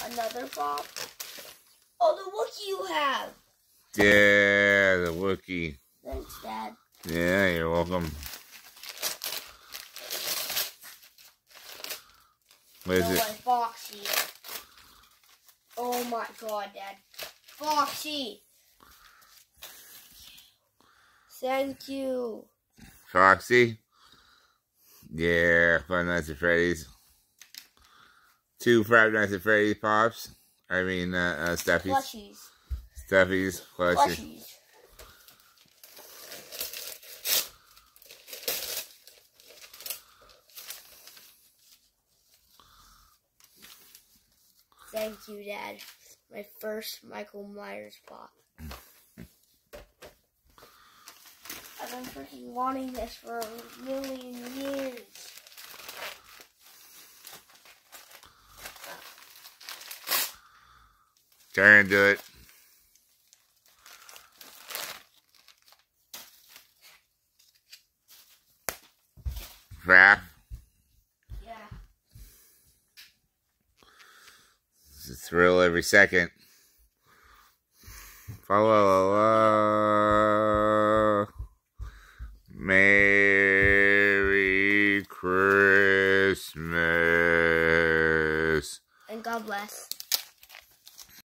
Another pop. Oh, the Wookiee you have. Yeah, the Wookiee. Thanks, Dad. Yeah, you're welcome. What is it? Foxy. Oh my God, Dad. Foxy. Thank you. Foxy? Yeah, Five Nights at Freddy's. 2 Five Nights at Freddy's pops. I mean, stuffies. Plushies. Stuffies, plushies. Plushies. Thank you, Dad. My first Michael Myers pop. I've been freaking wanting this for a million years. Turn into it. Crap. Yeah. It's a thrill every second. Follow. May